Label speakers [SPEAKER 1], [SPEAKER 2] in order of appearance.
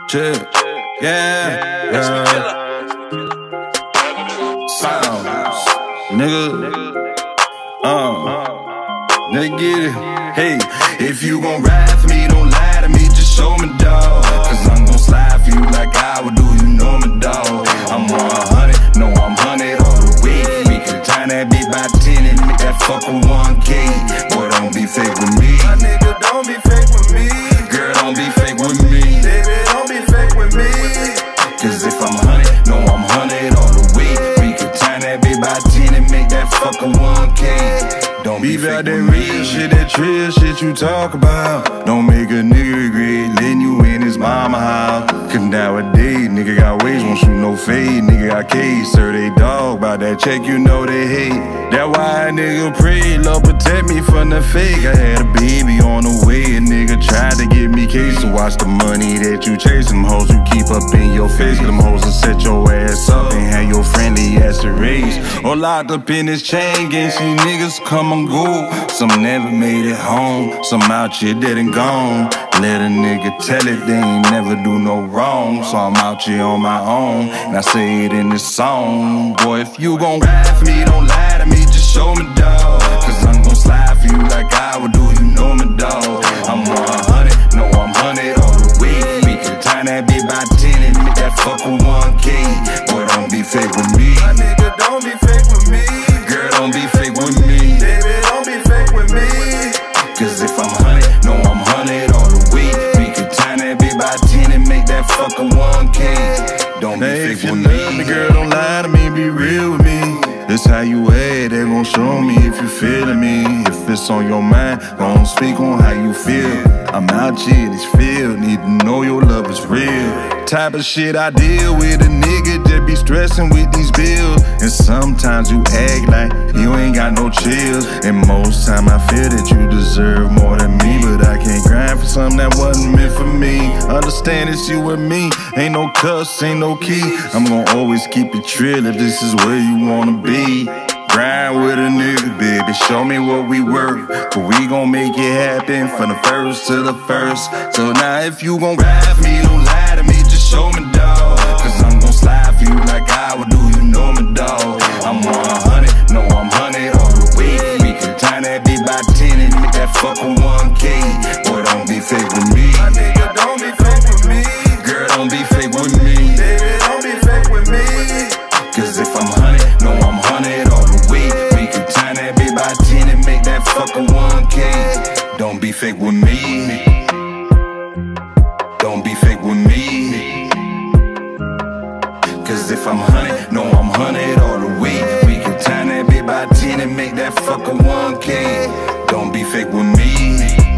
[SPEAKER 1] Chill, yeah, sounds, nigga, nigga get it. Hey, if you gon' ride for me, don't lie to me, just show me, dawg. Cause I'm gon' slide for you like I would do, you know me, dawg. I'm 100, no, I'm 100 all the way. We can time that bitch by 10 and make that fuck with 1K. Boy, don't be fake with me.
[SPEAKER 2] My nigga, don't be fake with me.
[SPEAKER 1] Girl, don't be fake with me.
[SPEAKER 2] Baby, don't be fake with me.
[SPEAKER 1] Cause if I'm 100, no, I'm 100 all the way. We can time that bitch by 10 and make that fuck with 1K. Don't be
[SPEAKER 2] Beef out
[SPEAKER 1] that
[SPEAKER 2] real shit, that trill shit you talk about. Don't make a nigga regret letting you in his mama house. Cause nowadays, nigga got ways, won't shoot no fade. Nigga got cage, sir, they dog. By that check, you know they hate. That why a nigga pray, Lord protect me from the fake. I had a baby on the way, a nigga tried to give me case. So watch the money that you chase, them hoes you keep up in your face. Them hoes will set your ass up and have your friendly ass erased. Or locked up in this chain gang, see niggas come and go. Some never made it home, some out here dead and gone. Let a nigga tell it, they ain't never do no wrong. So I'm out here on my own, and I say it in this song. Boy, if you gon' ride for me, don't lie to me, just show me, dawg. Cause I'm gon' slide for you like I would do, you know me, dawg. I'm 100, no, I'm 100 all the way. We can time that bitch by 10 and make that fuck with 1K. Boy, don't be fake with me.
[SPEAKER 1] My nigga, don't be fake with me.
[SPEAKER 2] Girl, don't be fake with me.
[SPEAKER 1] Baby, don't be fake with me.
[SPEAKER 2] Cause if I'm 100, no, I'm 100 all the way. We can time that bitch by 10 and make that fucking 1K. Don't be fake with me.
[SPEAKER 1] Love me, girl, don't lie to me, be real with me. This how you act, they gon' show me if you feelin' me. If it's on your mind, gon' speak on how you feel. I'm out here in this field, need to know your love is real. Type of shit I deal with, a nigga that be stressin' with these bills. And sometimes you act like you ain't got no chills. And most time I feel that you deserve more than me, but I can't grind for something that wasn't meant for me. Understand it's you and me, ain't no cuss, ain't no key. I'm gon' always keep it trill if this is where you wanna be. Grind with a nigga, baby, show me what we worth. But we gon' make it happen from the first to the first. So now if you gon' ride for me, don't lie to me, just show me, dawg. Cause I'm gon' slide for you like I would do, you know me, dawg. I'm 100, no, I'm 100 all the way. We can time that bitch by 10 and make that fucking 1K. Boy, don't be fake with me.
[SPEAKER 2] My nigga, don't be fake with me.
[SPEAKER 1] Girl, don't be fake with me.
[SPEAKER 2] Baby, don't be fake with me.
[SPEAKER 1] Cause if I'm 100, no, I'm 100 all the way. We can time that bitch by 10 and make that fucking 1K. Don't be fake with me. Don't be fake with me. Cause if I'm 100, no, I'm 100 all the way. We can time that bitch by 10 and make that fucking 1K. Don't be fake with me.